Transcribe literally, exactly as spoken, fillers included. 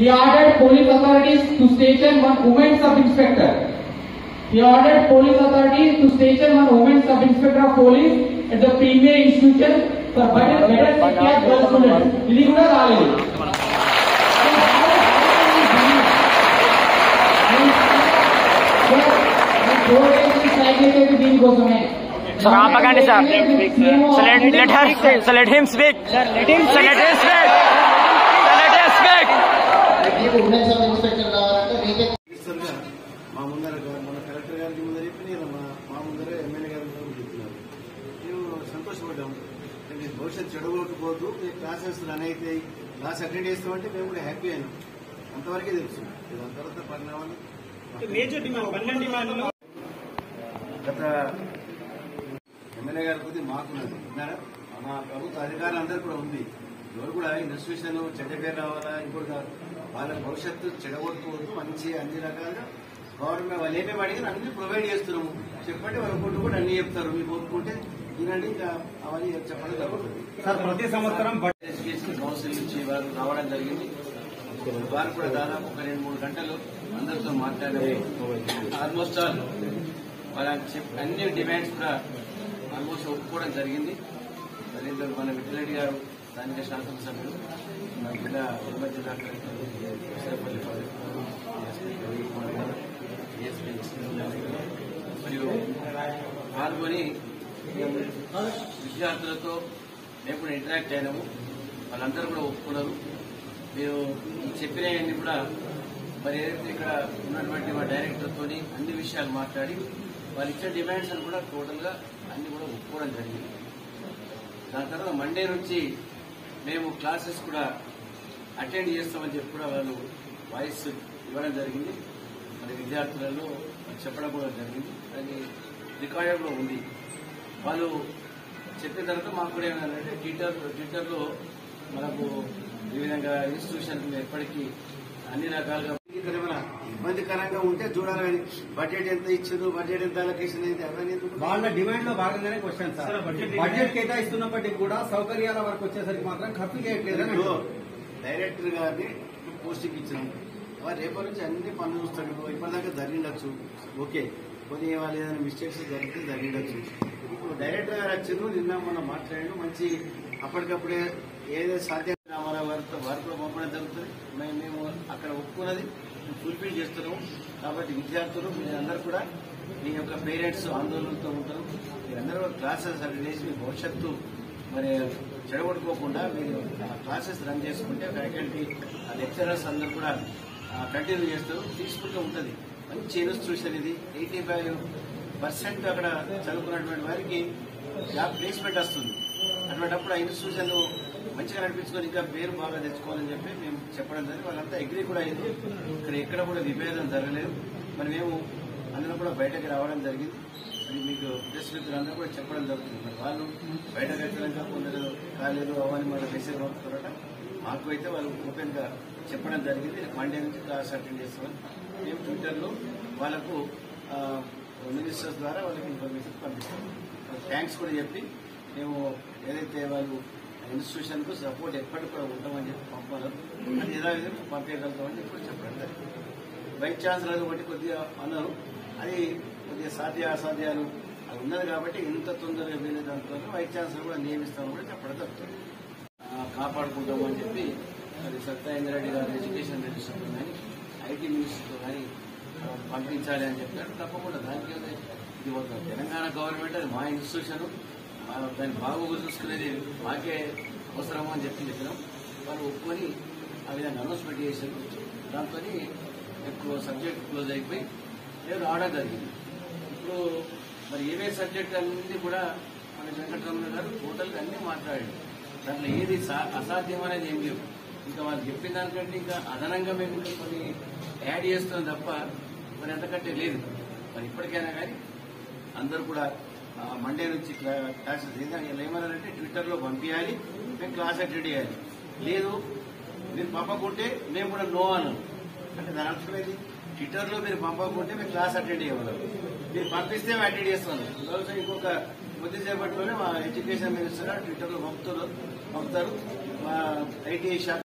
He ordered police authorities to station one women sub-inspector. He ordered police authorities to station one women sub-inspector of police at the premier institution for better better security of girl students. ఇది కూడా రాలేదు. దీనికోసమే Sir, ఆపకండి sir. So let let her so let him speak. Sir, let him so let him speak. So let him speak. Women sub inspector కావాలంటే రీటే మా ముందర మన కలెక్టర్ గారికి ముందర చెప్పి నేను మా ముందర ఎమ్మెల్యే గారి ముందర చెప్తున్నారు. మేము సంతోషపడ్డాము. మీరు భవిష్యత్తు చెడగొట్టుకోవద్దు, మీరు క్లాసెస్ రన్ అయితే క్లాస్ అటెండ్ చేస్తామంటే మేము కూడా హ్యాపీ అయినాం. అంతవరకే తెలుసు. దాని తర్వాత పరిణామాలు గత ఎమ్మెల్యే గారి కొద్ది మాకున్నది మా ప్రభుత్వ అధికారులు అందరూ కూడా ఉంది. ఎవరు కూడా ఇన్స్టిట్యూషన్ చెడ్డ పేరు రావాలా ఇంకోటి కాదు, వాళ్ళ భవిష్యత్తు చెడగొట్టుకోవద్దు, మంచి అన్ని రకాలుగా గవర్నమెంట్ వాళ్ళు ఏమేమి అడిగిన అన్ని ప్రొవైడ్ చేస్తున్నాము. చెప్పండి వాళ్ళు కొట్టు కూడా అన్ని చెప్తారు. మీకు ఒప్పుకుంటే తినండి, ఇంకా అవన్నీ చెప్పడం జరుగుతుంది. ప్రతి సంవత్సరం ఎడ్యుకేషన్ కౌన్సిల్ నుంచి వారు రావడం జరిగింది. వారు కూడా దాదాపు ఒక రెండు మూడు గంటలు అందరితో మాట్లాడారు. ఆల్మోస్ట్ ఆల్ వాళ్ళ అన్ని డిమాండ్స్ కూడా ఆల్మోస్ట్ ఒప్పుకోవడం జరిగింది. నరేంద్ర మన విఠలరెడ్డి గారు స్థానిక శాసనసభ్యులు, మన జిల్లా ఉమ్మడి జిల్లా కలెక్టర్ మరియు పాల్గొని విద్యార్థులతో మేము కూడా ఇంటరాక్ట్ అయినాము. వాళ్ళందరూ కూడా ఒప్పుకున్నారు. మీరు చెప్పినవన్నీ కూడా మరి ఏదైతే ఇక్కడ ఉన్నటువంటి మా డైరెక్టర్తో అన్ని విషయాలు మాట్లాడి వాళ్ళు ఇచ్చే డిమాండ్స్ అని కూడా టోటల్ గా అన్ని కూడా ఒప్పుకోవడం జరిగింది. దాని తర్వాత మండే నుంచి మేము క్లాసెస్ కూడా అటెండ్ చేస్తామని చెప్పి కూడా వాళ్ళు వాయిస్ ఇవ్వడం జరిగింది. మరి విద్యార్థులలో చెప్పడం కూడా జరిగింది. అది రికార్డర్ లో ఉంది. వాళ్ళు చెప్పిన తర్వాత మాకు కూడా ఏమంటే ట్విట్టర్ ట్విట్టర్లో మనకు ఈ విధంగా ఇన్స్టిట్యూషన్ ఎప్పటికీ అన్ని రకాలుగా ఇబ్బందికరంగా ఉంటే చూడాలి. కానీ బడ్జెట్ ఎంత ఇచ్చారు, బడ్జెట్ ఎంత అలొకేషన్ అయింది అవన్నీ వాళ్ళ డిమాండ్ లో భాగంగానే క్వశ్చన్ సార్. బడ్జెట్ కేటాయిస్తున్నప్పటికీ కూడా సౌకర్యాల వరకు వచ్చేసరికి మాత్రం ఖర్చు చేయట్లేదు. డైరెక్టర్ గారిని పోస్టింగ్ ఇచ్చినాం. వారు రేపటి నుంచి అన్ని పనులు చూస్తాడు. ఇప్పటిదాకా జరిగిండొచ్చు, ఓకే, కొన్ని వాళ్ళు ఏదైనా మిస్టేక్స్ జరిగితే జరిగిండొచ్చు. ఇప్పుడు డైరెక్టర్ గారు వచ్చారు, నిన్న మనం మాట్లాడాడు. మంచి అప్పటికప్పుడే ఏదైతే సాధ్యం మన వారితో వారితో పంపడం జరుగుతుంది. మేము అక్కడ ఒప్పుకున్నది ఫుల్ఫిల్ చేస్తున్నాము. కాబట్టి విద్యార్థులు మీరందరూ కూడా మీ యొక్క పేరెంట్స్ ఆందోళనతో ఉంటారు. మీరందరూ క్లాసెస్ అటెండ్ చేసి మీ భవిష్యత్తు మరి చెడగొట్టుకోకుండా మీరు క్లాసెస్ రన్ చేసుకుంటే ఫ్యాకల్టీ లెక్చరర్స్ అందరూ కూడా కంటిన్యూ చేస్తారు. పీస్ఫుల్ గా ఉంటుంది. మంచి ఇన్స్టిట్యూషన్ ఇది. ఎయిటీ ఫైవ్ పర్సెంట్ అక్కడ చదువుకున్నటువంటి వారికి జాబ్ ప్లేస్మెంట్ వస్తుంది. అటువంటిప్పుడు ఆ ఇన్స్టిట్యూషన్ మంచిగా నడిపించుకొని ఇంకా పేరు బాగా తెచ్చుకోవాలని చెప్పి మేము చెప్పడం జరిగింది. వాళ్ళంతా అగ్రీ కూడా అయింది. ఇక్కడ ఎక్కడ కూడా విభేదం జరగలేదు. మరి మేము అందరం కూడా బయటకు రావడం జరిగింది. మరి మీకు ప్రెస్ మిత్రులందరూ కూడా చెప్పడం జరుగుతుంది. మరి వాళ్ళు బయటకు వచ్చాక కొందరు కాలేదు అవన్నీ మన మెసేజ్ పంపుతారట. మాకు అయితే వాళ్ళు ఓపెన్ గా చెప్పడం జరిగింది. మండే నుంచి క్లాస్ అటెండ్ చేస్తామని మేము ట్విట్టర్లో వాళ్ళకు మినిస్టర్స్ ద్వారా వాళ్ళకి ఇన్ఫర్మేషన్ పంపిస్తాం. థ్యాంక్స్ కూడా చెప్పి మేము ఏదైతే వాళ్ళు ఇన్స్టిట్యూషన్ కు సపోర్ట్ ఎప్పటికి కూడా ఉంటామని చెప్పి పంపారు. అది యథావిధంగా పంపించగలుగుతామని చెప్పి చెప్పడం జరిగింది. వైస్ ఛాన్సలర్ ఒకటి కొద్దిగా అన్నారు. అది కొద్దిగా సాధ్య అసాధ్యాలు అది ఉన్నది కాబట్టి ఇంత తొందరగా వీళ్ళ దాంట్లో వైస్ ఛాన్సలర్ కూడా నియమిస్తామని కూడా చెప్పడం జరుగుతుంది. కాపాడుకుంటాము అని చెప్పి మరి సత్యేంద్ర రెడ్డి గారు ఎడ్యుకేషన్ మినిస్టర్ కానీ ఐటీ మినిస్టర్ కానీ పంపించాలి అని చెప్పారు. తప్పకుండా దానికి ఇది ఒక తెలంగాణ గవర్నమెంట్, అది మా ఇన్స్టిట్యూషన్, దాన్ని బాగోగు చూసుకునేది మాకే అవసరము అని చెప్పి చెప్పినాం. వాళ్ళు ఒప్పుకొని ఆ విధంగా అనౌన్స్మెంట్ చేశారు. దాంతో ఎక్కువ సబ్జెక్ట్ క్లోజ్ అయిపోయి నేను ఆర్డర్ జరిగింది. ఇప్పుడు మరి ఏవే సబ్జెక్ట్ అన్ని కూడా మన వెంకటరమణ గారు టోటల్గా అన్ని మాట్లాడాడు. దాంట్లో ఏది అసాధ్యం అనేది ఏం లేవు. ఇంకా వాళ్ళు చెప్పిన దానికంటే ఇంకా అదనంగా మేము ఇంకా కొన్ని యాడ్ చేస్తున్నాం తప్ప మరి అంతకంటే లేదు. మరి ఇప్పటికైనా కానీ అందరూ కూడా మండే నుంచి క్లాసెస్ ఏమన్నారంటే ట్విట్టర్లో పంపించాలి, మేము క్లాస్ అటెండ్ చేయాలి. లేదు మీరు పంపకుంటే మేము కూడా నో అన్నాం. అంటే దాని అర్థం ఏంటి? ట్విట్టర్లో మీరు పంపకుంటే మేము క్లాస్ అటెండ్ చేయగలం, మీరు పంపిస్తే మేము అటెండ్ చేస్తాం. రోజు ఇంకొక కొద్దిసేపట్లోనే మా ఎడ్యుకేషన్ మినిస్టర్ ట్విట్టర్లో పంపుతారు పంపుతారు మా ఐటీ శాఖ